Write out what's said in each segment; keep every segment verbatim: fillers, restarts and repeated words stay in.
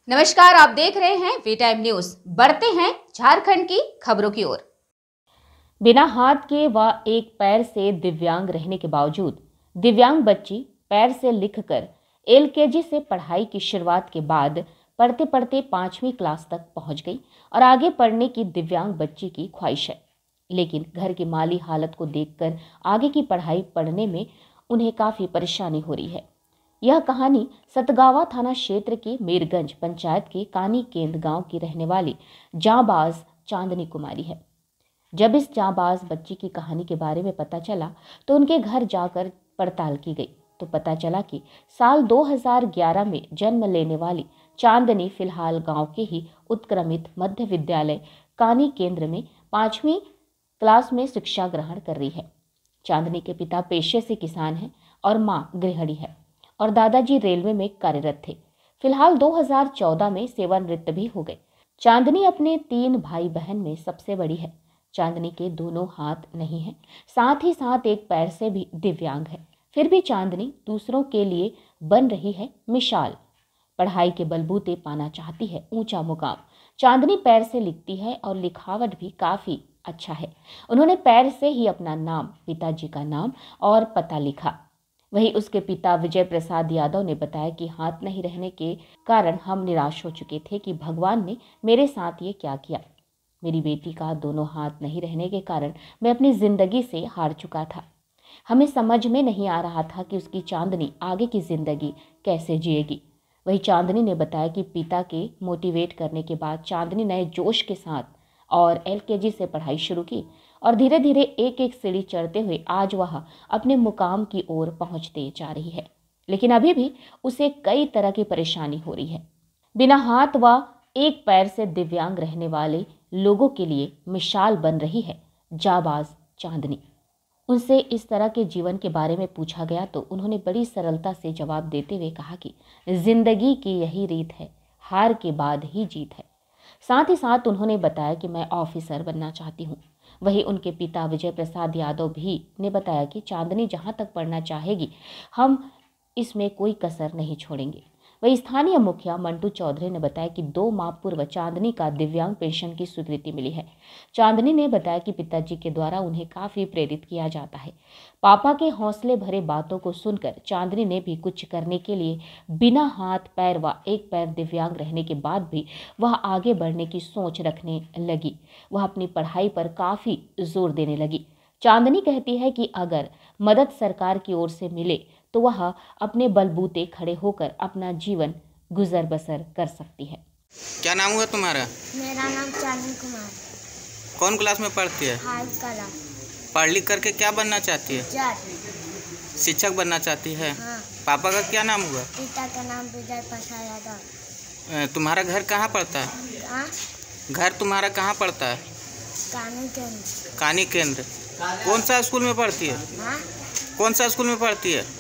नमस्कार, आप देख रहे हैं वी टाइम न्यूज। बढ़ते हैं झारखंड की खबरों की ओर। बिना हाथ के व एक पैर से दिव्यांग रहने के बावजूद दिव्यांग बच्ची पैर से लिखकर एलकेजी से पढ़ाई की शुरुआत के बाद पढ़ते पढ़ते पांचवी क्लास तक पहुंच गई और आगे पढ़ने की दिव्यांग बच्ची की ख्वाहिश है। लेकिन घर की माली हालत को देखकर आगे की पढ़ाई पढ़ने में उन्हें काफी परेशानी हो रही है। यह कहानी सतगावा थाना क्षेत्र के मीरगंज पंचायत के कानी केंद्र गांव की रहने वाली जांबाज चांदनी कुमारी है। जब इस जांबाज बच्ची की कहानी के बारे में पता चला तो उनके घर जाकर पड़ताल की गई तो पता चला कि साल दो हज़ार ग्यारह में जन्म लेने वाली चांदनी फिलहाल गांव के ही उत्क्रमित मध्य विद्यालय कानी केंद्र में पांचवी क्लास में शिक्षा ग्रहण कर रही है। चांदनी के पिता पेशे से किसान हैं और मां गृहिणी है और दादाजी रेलवे में कार्यरत थे। फिलहाल दो हज़ार चौदह में सेवानिवृत्त भी हो गए। चांदनी अपने तीन भाई बहन में सबसे बड़ी है। चांदनी के दोनों हाथ नहीं हैं, साथ ही साथ एक पैर से भी दिव्यांग है। फिर भी चांदनी दूसरों के लिए बन रही है मिसाल। पढ़ाई के बलबूते पाना चाहती है ऊंचा मुकाम। चांदनी पैर से लिखती है और लिखावट भी काफी अच्छा है। उन्होंने पैर से ही अपना नाम, पिताजी का नाम और पता लिखा। वहीं उसके पिता विजय प्रसाद यादव ने बताया कि हाथ नहीं रहने के कारण हम निराश हो चुके थे कि भगवान ने मेरे साथ ये क्या किया। मेरी बेटी का दोनों हाथ नहीं रहने के कारण मैं अपनी जिंदगी से हार चुका था। हमें समझ में नहीं आ रहा था कि उसकी चांदनी आगे की जिंदगी कैसे जिएगी। वहीं चांदनी ने बताया कि पिता के मोटिवेट करने के बाद चांदनी नए जोश के साथ और एलकेजी से पढ़ाई शुरू की और धीरे धीरे एक एक सीढ़ी चढ़ते हुए आज वह अपने मुकाम की ओर पहुंचते जा रही है। लेकिन अभी भी उसे कई तरह की परेशानी हो रही है। बिना हाथ व एक पैर से दिव्यांग रहने वाले लोगों के लिए मिसाल बन रही है जांबाज चांदनी। उनसे इस तरह के जीवन के बारे में पूछा गया तो उन्होंने बड़ी सरलता से जवाब देते हुए कहा कि जिंदगी की यही रीत है, हार के बाद ही जीत है। साथ ही साथ उन्होंने बताया कि मैं ऑफिसर बनना चाहती हूँ। वहीं उनके पिता विजय प्रसाद यादव भी ने बताया कि चांदनी जहाँ तक पढ़ना चाहेगी हम इसमें कोई कसर नहीं छोड़ेंगे। वहीं स्थानीय मुखिया मंटू चौधरी ने बताया कि दो माह पूर्व चांदनी का दिव्यांग पेंशन की स्वीकृति मिली है। चांदनी ने बताया कि पिताजी के द्वारा उन्हें काफी प्रेरित किया जाता है। पापा के हौसले भरे बातों को सुनकर चांदनी ने भी कुछ करने के लिए बिना हाथ पैर व एक पैर दिव्यांग रहने के बाद भी वह आगे बढ़ने की सोच रखने लगी। वह अपनी पढ़ाई पर काफी जोर देने लगी। चांदनी कहती है कि अगर मदद सरकार की ओर से मिले तो वह अपने बलबूते खड़े होकर अपना जीवन गुजर बसर कर सकती है। क्या नाम हुआ तुम्हारा? मेरा नाम चांदनी कुमार। कौन क्लास में पढ़ती है? हाई कला। पढ़ लिख करके क्या बनना चाहती है? जज। शिक्षक बनना चाहती है? हाँ। पापा का क्या नाम हुआ? पिता का नाम विजय प्रसाद यादव। तुम्हारा घर कहाँ पड़ता है? हाँ? घर तुम्हारा कहाँ पड़ता है? कानी केंद्र। कानी केंद्र। कौन सा स्कूल में पढ़ती है? हाँ? कौन सा स्कूल में पढ़ती है?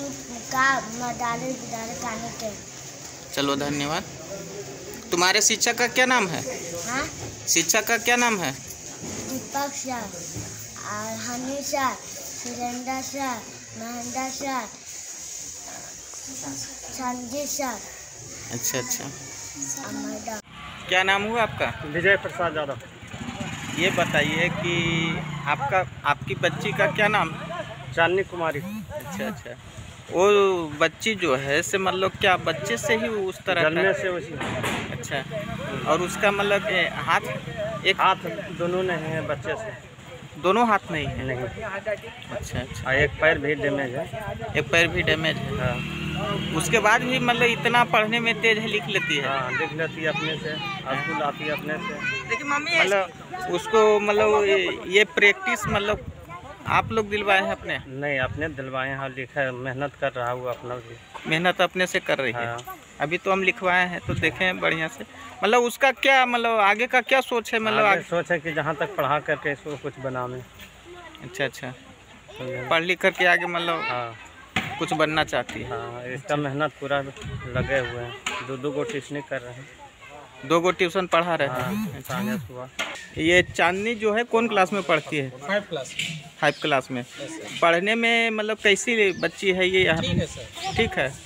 का मदारी विद्यालय कानी केंद्र। चलो धन्यवाद। तुम्हारे शिक्षक का क्या नाम है? हाँ? शिक्षक का क्या नाम है? दीपक सर और Honey sir, Surendra sir, Mahendra sir, Sanjeet sir. अच्छा अच्छा। मैडम। क्या नाम हुआ आपका? विजय प्रसाद यादव। ये बताइए कि आपका आपकी बच्ची का क्या नाम? चांदनी कुमारी। अच्छा अच्छा। वो बच्ची जो है से मतलब क्या बच्चे से ही उस तरह जन्मे से उसी। अच्छा। और उसका मतलब हाथ एक हाथ दोनों नहीं है बच्चे से। दोनों हाथ नहीं है? नहीं। अच्छा अच्छा। और एक पैर भी डैमेज है। एक पैर भी डैमेज है। हाँ। उसके बाद भी मतलब इतना पढ़ने में तेज है, लिख लेती है? हाँ, लिख लेती है अपने से, स्कूल आती है अपने से। मतलब उसको मतलब ये प्रैक्टिस मतलब आप लोग दिलवाए हैं अपने? नहीं, अपने दिलवाए हैं। लिखा है, मेहनत कर रहा हूँ अपना भी। मेहनत अपने से कर रही है। हाँ। अभी तो हम लिखवाए हैं तो देखें बढ़िया से। मतलब उसका क्या मतलब आगे का क्या सोच है? मतलब आगे सोच है कि जहाँ तक पढ़ा करके इसको कुछ बना में। अच्छा अच्छा। पढ़ लिख करके आगे मतलब हाँ कुछ बनना चाहती है? हाँ, इसका मेहनत पूरा लगे हुए हैं। दो दो गो ट्यूशन कर रहे हैं। दो गो ट्यूशन पढ़ा रहे हैं? हाँ, हुआ। ये चांदनी जो है कौन क्लास में पढ़ती है? Five class. फाइव क्लास में। पढ़ने में मतलब कैसी बच्ची है ये? यहाँ ठीक है सर। ठीक है।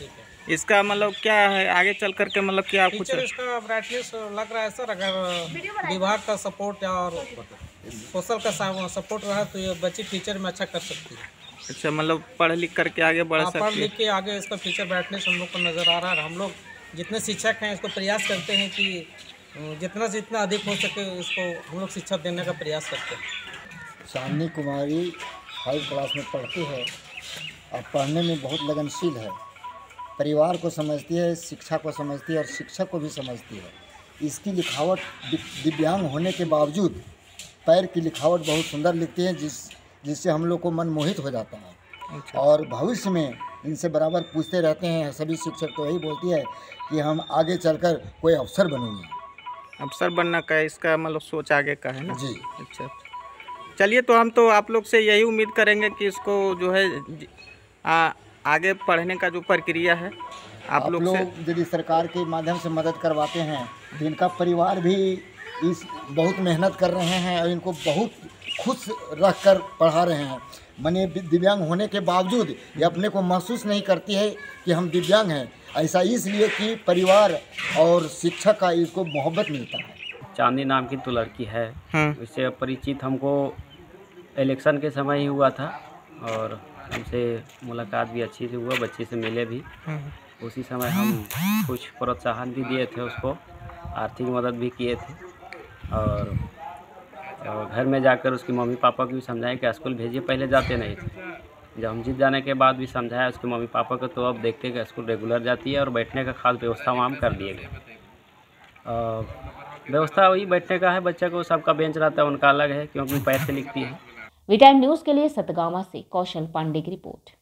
इसका मतलब क्या है आगे चल करके, मतलब क्या कुछ टीचर इसका ब्राइटनेस लग रहा है सर, अगर विभाग का सपोर्ट और सोशल का सपोर्ट रहा तो ये बच्ची टीचर में अच्छा कर सकती है। अच्छा, मतलब पढ़ लिख करके आगे बढ़ हाँ, सकती पढ़ है। लिख के आगे इसका फ्यूचर ब्राइटनेस हम लोग को नज़र आ रहा है। हम लोग जितने शिक्षक हैं इसको प्रयास करते हैं कि जितना से जितना अधिक हो सके इसको हम लोग शिक्षा देने का प्रयास करते हैं। चांदनी कुमारी फाइव क्लास में पढ़ती है और पढ़ने में बहुत लगनशील है। परिवार को समझती है, शिक्षा को समझती है और शिक्षक को भी समझती है। इसकी लिखावट दिव्यांग होने के बावजूद पैर की लिखावट बहुत सुंदर लिखती है, जिस जिससे हम लोग को मन मोहित हो जाता है। अच्छा। और भविष्य में इनसे बराबर पूछते रहते हैं सभी शिक्षक, तो यही बोलती है कि हम आगे चलकर कोई अफसर बनेंगे। अफसर बनना का इसका मतलब सोच आगे का है ना जी। अच्छा, चलिए, तो हम तो आप लोग से यही उम्मीद करेंगे कि इसको जो है आ, आगे पढ़ने का जो प्रक्रिया है आप, आप लोग लोग से यदि सरकार के माध्यम से मदद करवाते हैं तो इनका परिवार भी इस बहुत मेहनत कर रहे हैं और इनको बहुत खुश रख कर पढ़ा रहे हैं। माने दिव्यांग होने के बावजूद ये अपने को महसूस नहीं करती है कि हम दिव्यांग हैं। ऐसा इसलिए कि परिवार और शिक्षक का इसको मोहब्बत मिलता है। चांदनी नाम की तो लड़की है, इससे परिचित हमको इलेक्शन के समय ही हुआ था और हमसे मुलाकात भी अच्छी से हुआ, बच्चे से मिले भी। उसी समय हम कुछ प्रोत्साहन भी दिए थे उसको, आर्थिक मदद भी किए थे और घर में जाकर उसकी मम्मी पापा को भी समझाए कि स्कूल भेजिए, पहले जाते नहीं थे। जब हम जीत जाने के बाद भी समझाया उसके मम्मी पापा को, तो अब देखते कि स्कूल रेगुलर जाती है और बैठने का खास व्यवस्था वहाँ कर दिए गए। व्यवस्था वही बैठने का है, बच्चे को सबका बेंच रहता है, उनका अलग है क्योंकि पैर से लिखती है। वी टाइम न्यूज़ के लिए सतगावा से कौशल पांडे की रिपोर्ट।